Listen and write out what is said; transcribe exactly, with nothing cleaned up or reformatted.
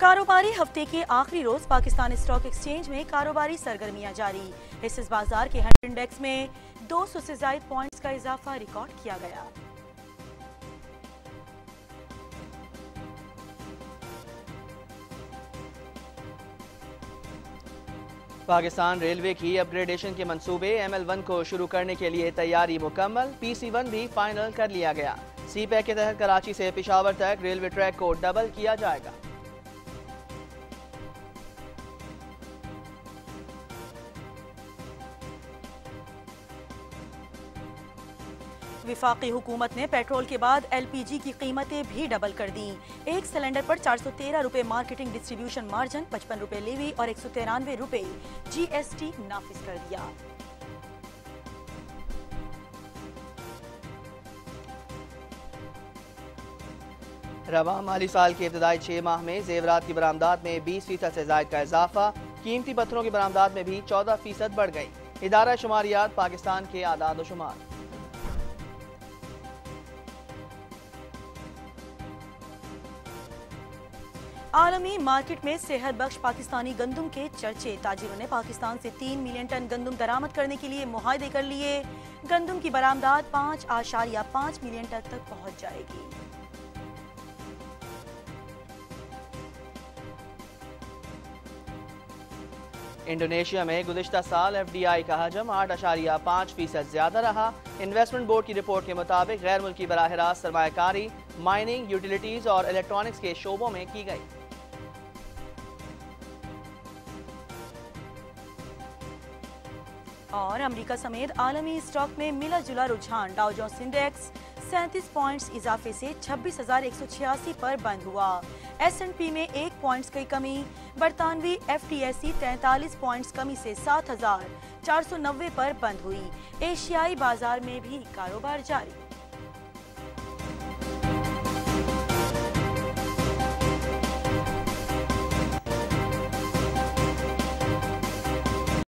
कारोबारी हफ्ते के आखिरी रोज पाकिस्तान स्टॉक एक्सचेंज में कारोबारी सरगर्मियां जारी। इस बाजार के हंड्रेड इंडेक्स में दो सौ से ज्यादा पॉइंट्स का इजाफा रिकॉर्ड किया गया। पाकिस्तान रेलवे की अपग्रेडेशन के मंसूबे एम एल वन को शुरू करने के लिए तैयारी मुकम्मल। पी सी वन भी फाइनल कर लिया गया। सी पैक के तहत कराची से पेशावर तक रेलवे ट्रैक को डबल किया जाएगा। विफाकी हुकूमत ने पेट्रोल के बाद एल पी जी की कीमतें भी डबल कर दी। एक सिलेंडर पर चार सौ तेरह रुपए मार्केटिंग डिस्ट्रीब्यूशन मार्जिन, पचपन रुपए लेवी और एक सौ तिरानवे रुपए जी एस टी नाफिज कर दिया। रवा माली साल के इब्तदाई छह माह में जेवरात की बरामदात में बीस फीसद से ज्यादा का इजाफा। कीमती पत्थरों की बरामदात में भी चौदह फीसद बढ़ गई। इदारा शुमारियात पाकिस्तान के आदाद व शुमार। आलमी मार्केट में सेहत बख्श पाकिस्तानी गंदुम के चर्चे। ताजिरों ने पाकिस्तान से तीन मिलियन टन गंदुम दरामद करने के लिए मुआहदे कर लिए। गंदुम की बरामदात पाँच आशारिया पाँच मिलियन टन तक पहुंच जाएगी। इंडोनेशिया में गुज़िश्ता साल एफ डी आई का हजम आठ आशारिया पाँच फीसद ज्यादा रहा। इन्वेस्टमेंट बोर्ड की रिपोर्ट के मुताबिक गैर मुल्की बराह रास्त सरमायाकारी माइनिंग, यूटिलिटीज और इलेक्ट्रॉनिक्स के शोबों में की गई। और अमेरिका समेत आलमी स्टॉक में मिला जुला रुझान। डाउ जोन्स इंडेक्स सैंतीस पॉइंट्स इजाफे से छब्बीस हजार एक सौ छियासी पर बंद हुआ। एस एंड पी में एक पॉइंट्स की कमी। बरतानवी एफ टी एस सी तैंतालीस पॉइंट्स कमी से सात हजार चार सौ नब्बे पर बंद हुई। एशियाई बाजार में भी कारोबार जारी।